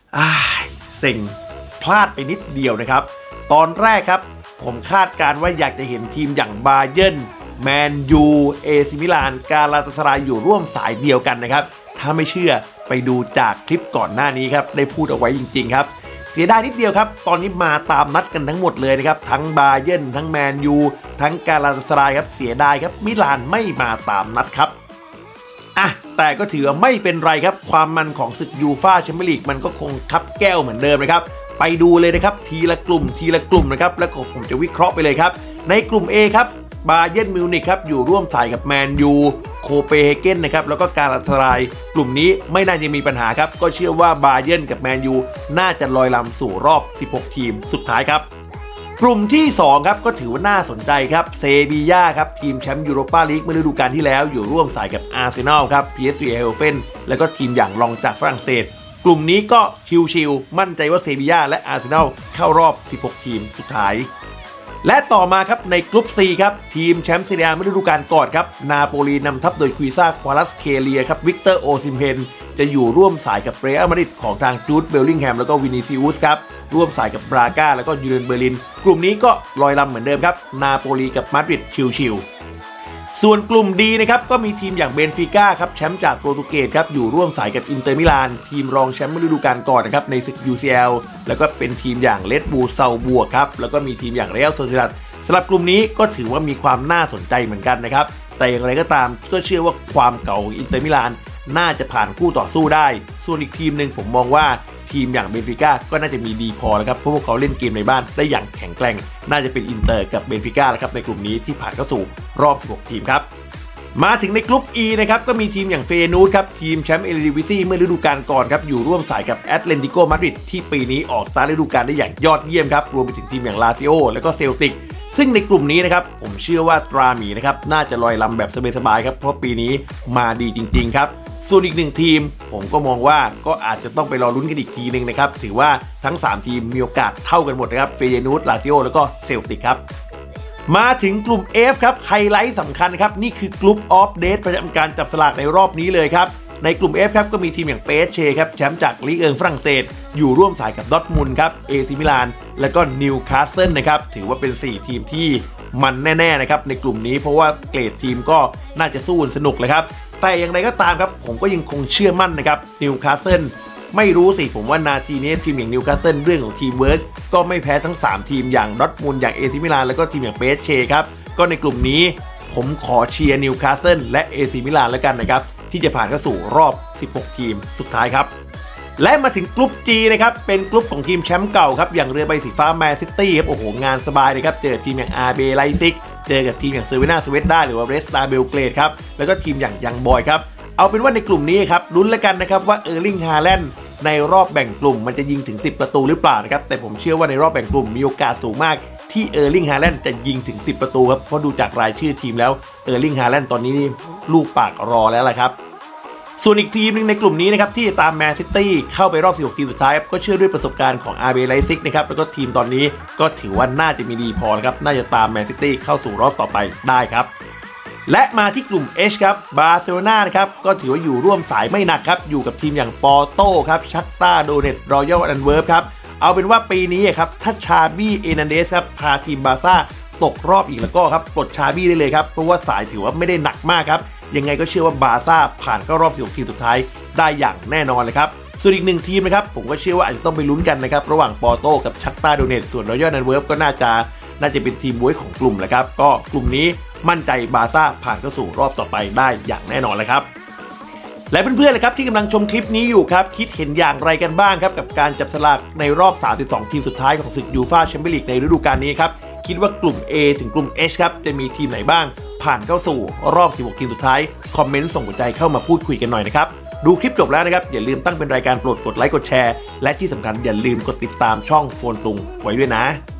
เซ็งพลาดไปนิดเดียวนะครับตอนแรกครับผมคาดการว่าอยากจะเห็นทีมอย่างบาเยิร์นแมนยูเอซิมิลานกาลาตาสารายอยู่ร่วมสายเดียวกันนะครับถ้าไม่เชื่อไปดูจากคลิปก่อนหน้านี้ครับได้พูดเอาไว้จริงๆครับเสียดายนิดเดียวครับตอนนี้มาตามนัดกันทั้งหมดเลยนะครับทั้งบาเยิร์นทั้งแมนยูทั้งกาลาตาสารายครับเสียดายครับมิลานไม่มาตามนัดครับแต่ก็ถือไม่เป็นไรครับความมันของศึกยูฟ่าแชมเปี้ยนลีกมันก็คงคับแก้วเหมือนเดิมนะครับไปดูเลยนะครับทีละกลุ่มนะครับแล้วผมจะวิเคราะห์ไปเลยครับในกลุ่ม A ครับบาเยิร์นมิวนิกครับอยู่ร่วมสายกับแมนยูโคเปนเฮเกนนะครับแล้วก็กาลาตาสารายกลุ่มนี้ไม่น่าจะมีปัญหาครับก็เชื่อว่าบาเยิร์นกับแมนยูน่าจะลอยลำสู่รอบ16ทีมสุดท้ายครับกลุ่มที่2ครับก็ถือว่าน่าสนใจครับเซบีย่าครับทีมแชมป์ยูโรปาลีกเมื่อฤดูกาลที่แล้วอยู่ร่วมสายกับอาร์เซนอลครับ PSV ไอโอเฟนแล้วก็ทีมอย่างรองจากฝรั่งเศสกลุ่มนี้ก็ชิวๆมั่นใจว่าเซบีย่าและอาร์เซนอลเข้ารอบ16ทีมสุดท้ายและต่อมาครับในกลุ่ม C ครับทีมแชมป์ซีเรียเมื่อฤดูกาลก่อนครับนาโปลีนำทัพโดยคุยซ่าควาลัสเคเลียครับวิกเตอร์โอซิมเพนจะอยู่ร่วมสายกับเรอัลมาดริดของทางจูดเบลลิงแฮมแล้วก็วินิซิอุสครับร่วมสายกับบราก้าแล้วก็ยูเรนเบอร์ลินกลุ่มนี้ก็ลอยลำเหมือนเดิมครับนาโปลีกับมาดริดชิวๆส่วนกลุ่มดีนะครับก็มีทีมอย่างเบนฟิก้าครับแชมป์จากโปรตุเกสครับอยู่ร่วมสายกับอินเตอร์มิลานทีมรองแชมป์ฤดูกาลก่อนนะครับในศึก UCL แล้วก็เป็นทีมอย่างเลดบูลเซาบัวครับแล้วก็มีทีมอย่างเรอัลโซซิดัดสำหรับกลุ่มนี้ก็ถือว่ามีความน่าสนใจเหมือนกันนะครับแต่อย่างไรก็ตามก็เชื่อว่าความเก่าของอินเตอร์มิลานน่าจะผ่านคู่ต่อสู้ได้ส่วนอีกทีมหนึ่งผมมองว่าทีมอย่างเบนฟิก้าก็น่าจะมีดีพอแล้วครับเพราะพวกเขาเล่นเกมในบ้านได้อย่างแข็งแกร่งน่าจะเป็นอินเตอร์กับเบนฟิก้าแล้วครับในกลุ่มนี้ที่ผ่านเข้าสู่รอบ16ทีมครับมาถึงในกลุ่ม E นะครับก็มีทีมอย่างเฟนูสครับทีมแชมป์เอลิวิซี่เมื่อฤดูกาลก่อนครับอยู่ร่วมสายกับแอตเลติโกมาดริดที่ปีนี้ออกสตาร์ทฤดูกาลได้อย่างยอดเยี่ยมครับรวมไปถึงทีมอย่างลาซิโอแล้วก็เซลติกซึ่งในกลุ่มนี้นะครับผมเชื่อว่าตราหมีนะครับน่าจะลอยลำแบบสบายๆครับเพราะปีนี้มาดีจริงๆครับส่วนอีกหนึ่งทีมผมก็มองว่าก็อาจจะต้องไปรอลุ้นกันอีกทีหนึ่งนะครับถือว่าทั้ง3ทีมมีโอกาสเท่ากันหมดนะครับเฟเยนูสลาซิโอแล้วก็เซลติกครับมาถึงกลุ่ม F ครับไฮไลท์สำคัญครับนี่คือกลุ่มออฟเดทประจำการจับสลากในรอบนี้เลยครับในกลุ่ม F ครับก็มีทีมอย่างเปเชครับแชมป์จากลีกฝรั่งเศสอยู่ร่วมสายกับดอร์ทมุนด์ครับเอซิมิลานแล้วก็นิวคาสเซิลนะครับถือว่าเป็น4ทีมที่มันแน่ๆนะครับในกลุ่มนี้เพราะว่าเกรดทีมก็น่าจะสู้สนุกเลยครับแต่อย่างไรก็ตามครับผมก็ยังคงเชื่อมั่นนะครับนิวคาสเซิลไม่รู้สิผมว่านาทีนี้ทีมอย่างนิวคาสเซิลเรื่องของทีมเวิร์กก็ไม่แพ้ทั้ง3ทีมอย่างดอร์ทมุนด์อย่างเอซิมิลานแล้วก็ทีมอย่างเปเชครับก็ในกลุ่มนี้ผมขอเชียร์นิวคาสเซิลและเอซิมิลานแล้วกันนะครับที่จะผ่านเข้าสู่รอบ16ทีมสุดท้ายครับและมาถึงกลุ่ม G นะครับเป็นกลุ่มของทีมแชมป์เก่าครับอย่างเรือใบสีฟ้าแมนซิตี้ครับโอ้โหงานสบายเลยครับเจอทีมอย่าง RB ไลซิกเจอกับทีมอย่างเซอร์เวน่าสเวตด้าหรือว่าเรสตาเบลเกรดครับแล้วก็ทีมอย่างยังบอยครับเอาเป็นว่าในกลุ่มนี้ครับลุ้นแล้วกันนะครับว่าเออร์ลิงฮาแลนด์ในรอบแบ่งกลุ่มมันจะยิงถึง10ประตูหรือเปล่านะครับแต่ผมเชื่อว่าในรอบแบ่งกลุ่มมีโอกาสสูงมากที่เออร์ลิงฮาแลนด์จะยิงถึง10ประตูครับเพราะดูจากรายชื่อทีมแล้วเออร์ลิงฮาแลนด์ตอนนี้ลูกปากรอแล้วล่ะครับส่วนอีกทีมหนึ่งในกลุ่มนี้นะครับที่จะตามแมนซิตี้เข้าไปรอบ16ทีมสุดท้ายก็เชื่อด้วยประสบการณ์ของ RB ไลซิกนะครับแล้วก็ทีมตอนนี้ก็ถือว่าน่าจะมีดีพอครับน่าจะตามแมนซิตี้เข้าสู่รอบต่อไปได้ครับและมาที่กลุ่ม H ครับบาร์เซโลนานะครับก็ถือว่าอยู่ร่วมสายไม่หนักครับอยู่กับทีมอย่างปอร์โต้ครับชักตาโดเนตรอยัลแอนเวิร์ฟครับเอาเป็นว่าปีนี้ครับถ้าชาบี้เอนันเดสครับพาทีมบาร์ซ่าตกรอบอีกแล้วก็ครับปลดชาบี้ได้เลยครับเพราะว่าสายถือว่าไม่ได้หนักมากครับยังไงก็เชื่อว่าบาร์ซ่าผ่านเข้ารอบ16ทีมสุดท้ายได้อย่างแน่นอนเลยครับส่วนอีกหนึ่งทีมนะครับผมก็เชื่อว่าอาจจะต้องไปลุ้นกันนะครับระหว่างปอร์โต้กับชักตาโดเนตส่วนรอยัลแอนเวิร์ฟก็น่าจะเป็นทีมบ๊วยของกลุ่มแหละครับก็กลุ่มนี้มั่นใจบาร์ซ่าผ่านเข้าสู่รอบต่อไปได้อย่างแน่นอนเลยครับและเพื่อนๆเลยครับที่กำลังชมคลิปนี้อยู่ครับคิดเห็นอย่างไรกันบ้างครับกับการจับสลากในรอบ32ทีมสุดท้ายของศึกยูฟ่าแชมเปี้ยนลีกในฤดูกาลนี้ครับคิดว่ากลุ่ม A ถึงกลุ่ม H ครับจะมีทีมไหนบ้างผ่านเข้าสู่รอบ16ทีมสุดท้ายคอมเมนต์ส่งหัวใจเข้ามาพูดคุยกันหน่อยนะครับดูคลิปจบแล้วนะครับอย่าลืมตั้งเป็นรายการโปรดกดไลค์กดแชร์และที่สำคัญอย่าลืมกดติดตามช่องโฟนตุงไว้ด้วยนะ